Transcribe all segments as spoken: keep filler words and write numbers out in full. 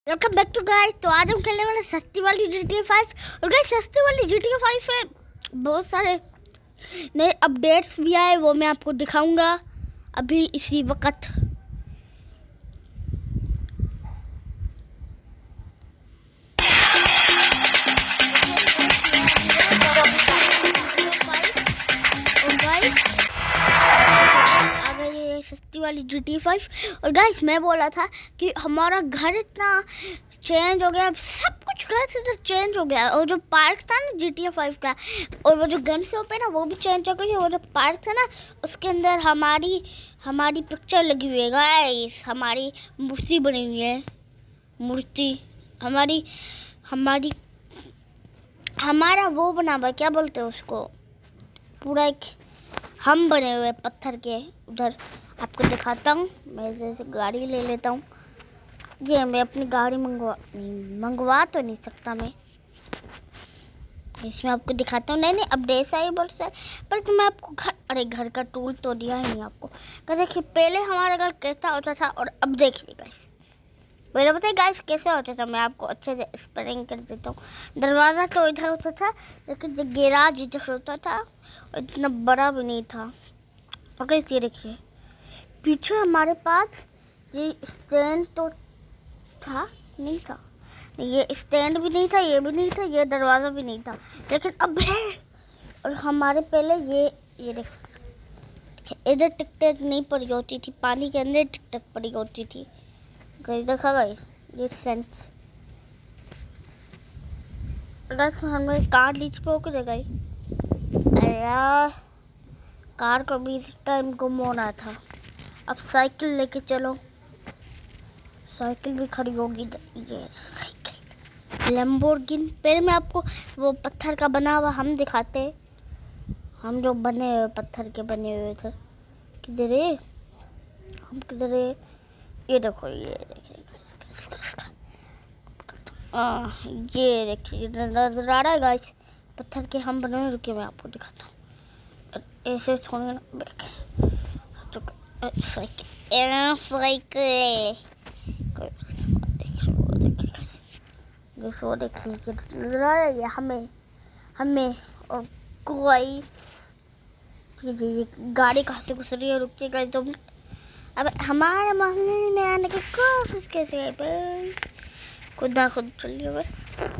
Welcome back to guys. तो आज हम खेलने वाले सस्ती वाली जी टी ए फाइव। और गाइस सस्ती वाली जी टी ए फाइव में बहुत सारे नए अपडेट्स भी आए, वो मैं आपको दिखाऊंगा अभी इसी वक्त। सस्ती वाली जी टी ए फाइव। और गाइस मैं बोला था कि हमारा घर इतना चेंज हो गया, सब कुछ घर से तो चेंज हो गया। और जो पार्क था ना जी टी ए फाइव का, और वो जो गन शॉप है ना, वो भी चेंज हो गई। वो जो पार्क था ना, उसके अंदर हमारी हमारी पिक्चर लगी हुई है गाइस। हमारी मूर्ति बनी हुई है, मूर्ति हमारी हमारी हमारा वो बना हुआ, क्या बोलते हैं उसको, पूरा एक हम बने हुए पत्थर के। उधर आपको दिखाता हूँ। मैं जैसे गाड़ी ले लेता हूँ। ये मैं अपनी गाड़ी मंगवा नहीं मंगवा तो नहीं सकता मैं, इसमें आपको दिखाता हूँ। नहीं नहीं अपडेट आई बोल सर, पर तो मैं आपको घर अरे घर का टूल तो दिया ही नहीं आपको। देखिए पहले हमारा घर कैसा होता था और अब देखिए गाइस। पहले बताइए गाइस कैसे होता था, मैं आपको अच्छे से एक्सप्लेन कर देता हूँ। दरवाज़ा तो इधर होता था, लेकिन जो गैराज इधर होता था और इतना बड़ा भी नहीं था। और गाइस ये देखिए पीछे हमारे पास ये स्टैंड तो था नहीं था, ये स्टैंड भी नहीं था, ये भी नहीं था, ये दरवाज़ा भी नहीं था, लेकिन अब है। और हमारे पहले ये ये देखिए इधर टिक टक नहीं पड़ी होती थी, पानी के अंदर टिक टक पड़ी होती थी। गई देखा गई ये सेंस हमने कार लीच पे होकर गई यार। कार को भी इस टाइम गुम होना था। अब साइकिल लेके चलो, साइकिल भी खड़ी होगी। ये साइकिल लैम्बोर्गिनी। पहले मैं आपको वो पत्थर का बना हुआ हम दिखाते, हम जो बने हुए पत्थर के बने हुए थे। किधर है हम, किधर है? ये देखो, ये देखिए आ, ये देखिए नजर आ रहा है गाइस, पत्थर के हम बने हुए। रुकिए मैं आपको दिखाता हूँ। ऐसे छोड़े ना तो साइकिल साइकिल देखिए वो देखिए गाइस, वो देखिए नजर आ रहा है हमें हमें और कोई ये, ये गाड़ी कहाँ से घुस रही है। रुकिए गाइस तुम, अब हमारे मोहल्ले में आने की कोशिश कैसे है भाई? खुद ना खुद चलिए भाई,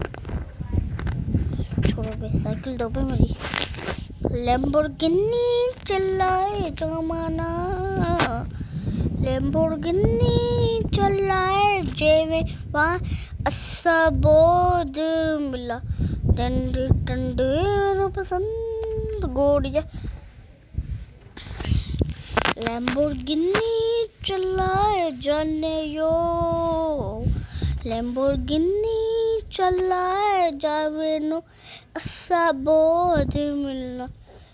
छोड़ो भाई साइकिल दो भाई मेरी। लैम्बोर्गिनी चलाए जमाना, लैम्बोर्गिनी चलाए जेमे वहाँ अस्सा बोझ मिला, डंडे डंडे पसंद गोड़िया। लैम्बोर्गिनी चलाए जाने यो, लैम्बोर्गिनी चलाए जावे नो अस्सा बोझ मिलना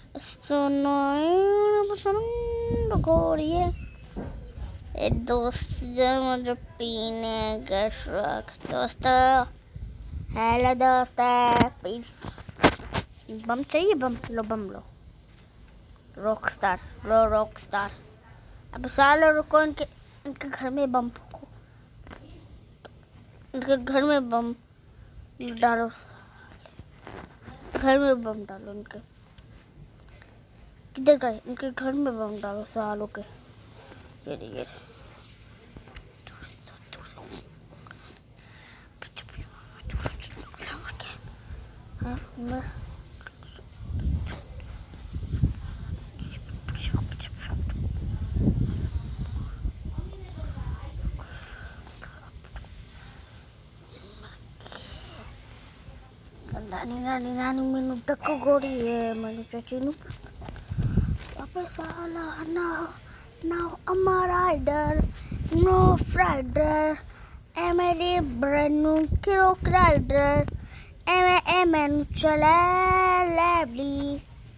पसंद गोड़िया। ए दोस्त मुझे पीने का शौक। दोस्त हेलो दोस्त, प्लीज बम चाहिए? बम लो, बम लो। रॉक स्टार लो, रॉक स्टार। अब सालों रुको, इनके इनके घर में बम फूको, इनके घर में बम डालो, घर में बम डालो। इनके किधर गए? इनके घर में बम डालो सालों के। ये ये हाँ मैं नानी नानी नानी मैनू टक गोड़ी है, मैंने चाची नू वापस साला ना ना हमारा इधर नो फ्राइडर ए मेरी ब्रेनू किरो क्राइडर ए मैं ए मैनू चला लैबली।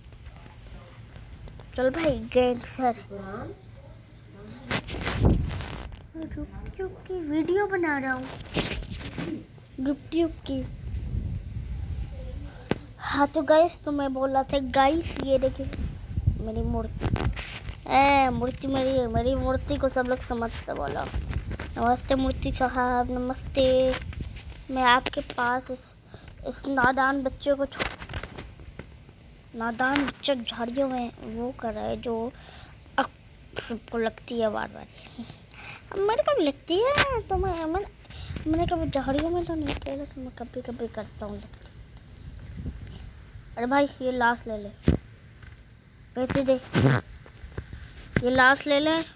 चल भाई गैंगस्टर, रुक रुक की वीडियो बना रहा हूँ, यूट्यूब की। हाँ तो गाइस, तो मैं बोल रहा था गाइस, ये देखिए मेरी मूर्ति, ए मूर्ति मेरी मेरी मूर्ति को सब लोग समझते बोला। नमस्ते मूर्ति साहब, नमस्ते। मैं आपके पास इस, इस नादान बच्चे को नादान बच्चा झाड़ियों में वो कर रहा है जो अब सबको लगती है बार बार। मेरे को भी लगती है तो मैं मैं मैंने कभी झाड़ियों में तो नहीं किया, तो मैं कभी कभी करता हूँ। अरे भाई ये लाश ले ले, पैसे दे। ये लाश ले ले,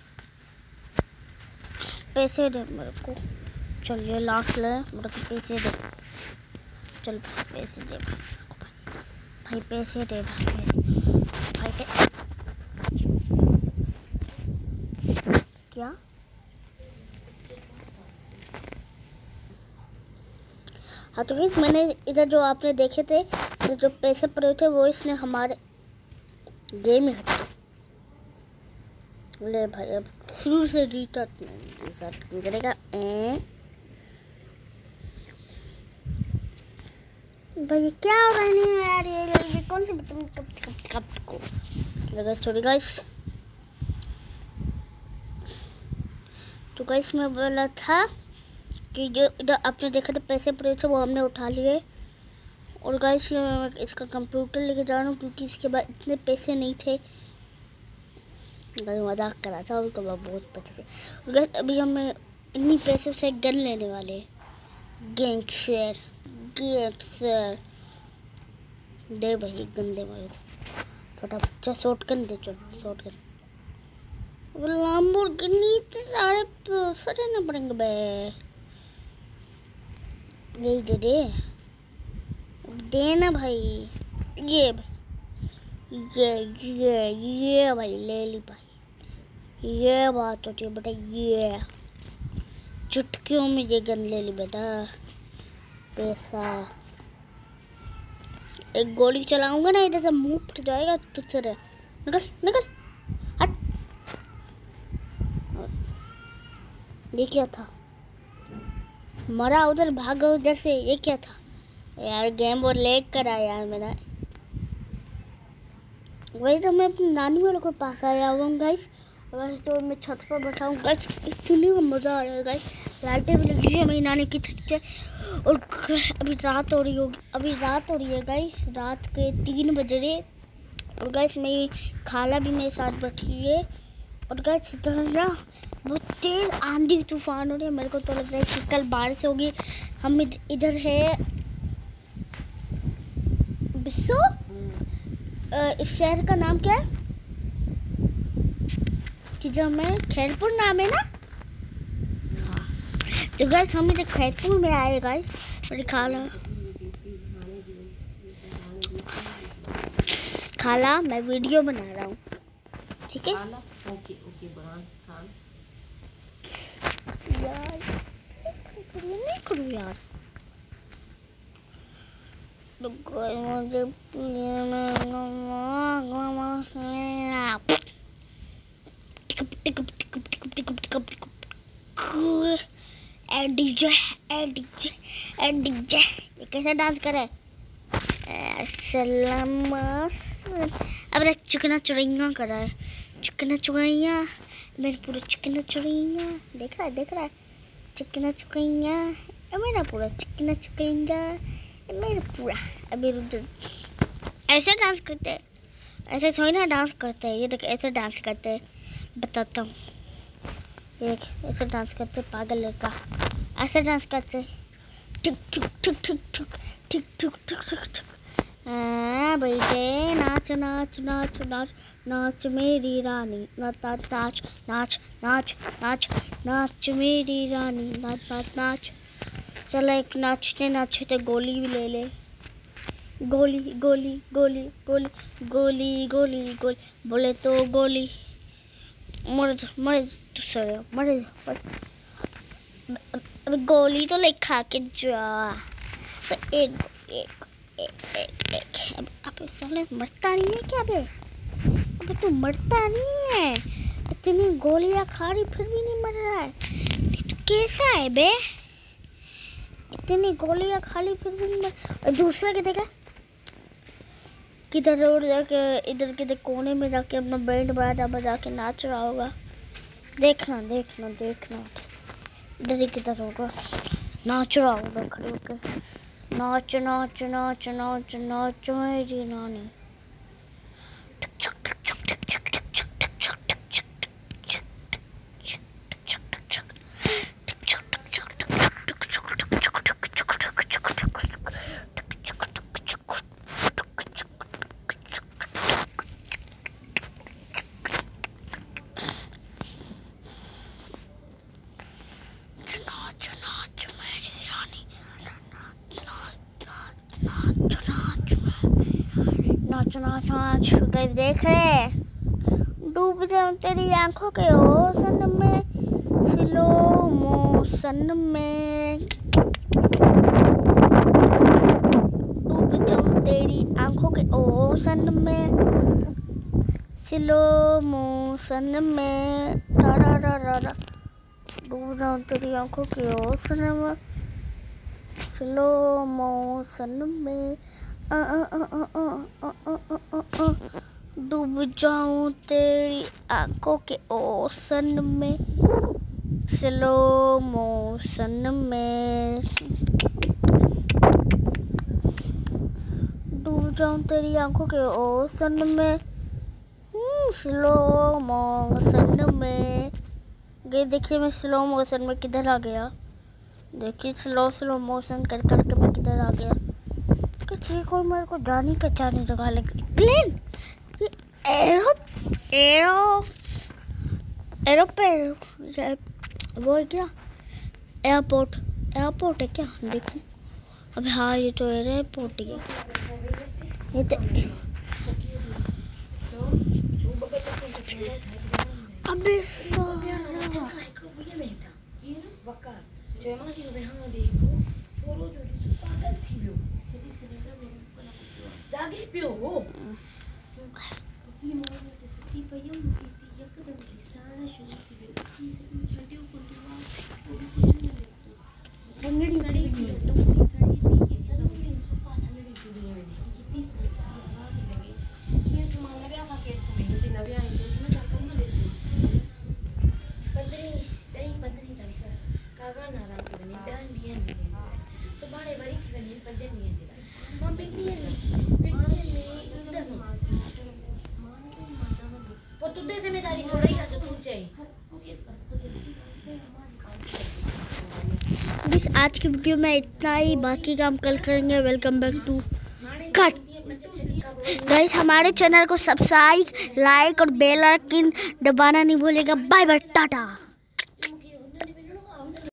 पैसे दे मेरे को। चल ये लाश ले, मेरे को पैसे दे। चल पैसे दे भाई, पैसे दे भाई, भाई के... क्या हाँ तो गाइस मैंने इधर जो आपने देखे थे तो जो पैसे पड़े थे वो इसने हमारे गेम में हटा ले भाई। अब शुरू से रीस्टार्ट नहीं करेगा ए भाई। ये क्या हो रहा है यार, ये, ये कौन सी कब कब कब को लगा सॉरी गाइस। तो गाइस मैं बोला था कि जो इधर आपने देखा था पैसे पड़े थे वो हमने उठा लिए। और गाइस मैं इसका कंप्यूटर लेके जा रहा हूँ क्योंकि इसके बाद इतने पैसे नहीं थे। मजाक करा था उसको बहुत पैसे थे। गाइस अभी हमें इन्हीं पैसों से गन लेने वाले हैं। गैंगस्टर गैंगस्टर दे भाई, गन दे भाई, छोटा बच्चा। शॉर्ट गन दे, शॉर्ट गन। लैम्बोर्गिनी इतने सारे पैसे देने पड़ेंगे बे। यही दे दे देना भाई। ये भाई ये ये ये भाई ले ली भाई, ये बात होती है बेटा। ये चुटकियों में ये गन ले ली बेटा। पैसा एक गोली चलाऊंगा ना इधर से मुंह फट जाएगा तुझसे। निकल निकल हट। ये क्या था, मरा उधर, भागा उधर से। ये क्या था यार, गेम बहुत लेग कर आया यार मेरा। वही तो मैं अपनी नानी वालों के पास आया हुआ हूँ गाइस। वैसे तो मैं छत पर बैठा हूँ गाइस, इतनी मज़ा आ रहा है गाइस। लाइटें भी लगी है मेरी नानी की छत पे। और अभी रात हो रही होगी, अभी रात हो रही है गाइस, रात के तीन बज रहे। और गाइस मेरी खाला भी मेरे साथ बैठी है। और गाइस इधर ना बहुत तेज आंधी तूफान हो रही है। मेरे को तो लग रहा है कि कल बारिश होगी। हम इधर है बिस्सो, इस शहर का नाम क्या है किधर में, खैरपुर नाम है ना। हाँ तो गाइस हम इधर खैरपुर में आए गाइस। मेरी खाला खाला मैं वीडियो बना रहा हूँ, ठीक है। ओके ओके बुरहान खान यार नहीं करूँ यार। मुझे डीजे डीजे डीजे ये कैसा डांस करे। सलाम अब देख चुकना चुरैया कर रहा है। चुकना चुरैया मेरे पूरा चिकना चुरैया देख रहा है देख रहा है चिकना चुकैया मेरा पूरा चिकना चुकैया मेरा पूरा। अभी ऐसे डांस करते हैं, ऐसे थोड़ी ना डांस करते हैं। ये देख ऐसे डांस करते हैं, बताता हूँ। देख ऐसे डांस करते पागल लड़का, ऐसे डांस करते ठुक ठुक ठुक ठुक ठुक ठुक ठुक ठुक ठुक ठुक। हाँ बेटे नाच नाच नाच नाच नाच मेरी रानी, नाच नाच नाच नाच नाच नाच मेरी रानी, नाच नाच नाच। चलो एक नाचते नाचते गोली भी ले ले। गोली गोली गोली गोली गोली गोली गोली बोले तो गोली मर मर सर मर। अब गोली तो ले खा के जा। तो एक एक एक एक एक अब अब साले मरता नहीं है क्या बे? अबे तू मरता नहीं है, इतनी गोलियां खा रही फिर भी नहीं मर रहा है। तू कैसा है बे? इतनी गोलियां खा ली फिर भी नहीं मर। और दूसरा क्या देखा किधर और जाके इधर किधर कोने में जाके अपना बैंड बाजा बजा के नाच रहा होगा। देखना देखना देखना इधर किधर होगा, नाच रहा होगा खड़े होके। नाच नाच नाच नाच नाच मेरी रानी। नाच नाच नाच गाइस देख रहे हैं, डूब जाऊं तेरी आंखों के ओसन में, स्लो मोशन में। डूब जाऊं तेरी आंखों के ओसन में, स्लो मोशन में। रा रा रा रा रा। डूब जाऊं तेरी आंखों के ओसन में, स्लो मोशन में। डूब जाऊं तेरी आंखों के ओसन में, स्लो मोशन में। डूब जाऊं तेरी आंखों के ओसन में, स्लो मोशन में। ये देखिए मैं स्लो मोशन में किधर आ गया। देखिए स्लो स्लो मोशन कर करके मैं किधर आ गया। किसी को मेरे को जानी पहचानी जगह लगी। प्लेन, एरो एरो एरो पे वो है क्या, एयरपोर्ट एयरपोर्ट है क्या? देखो अब हाँ ये तो एयरपोर्ट ही है। ये तो अबे जागे पियो हो जिम्मेदारी थोड़ा ही बस आज की वीडियो में इतना ही, बाकी काम कल करेंगे। Welcome back to cut guys. हमारे चैनल को सब्सक्राइब, लाइक और बेल आइकन दबाना नहीं भूलिएगा। Bye bye, Tata.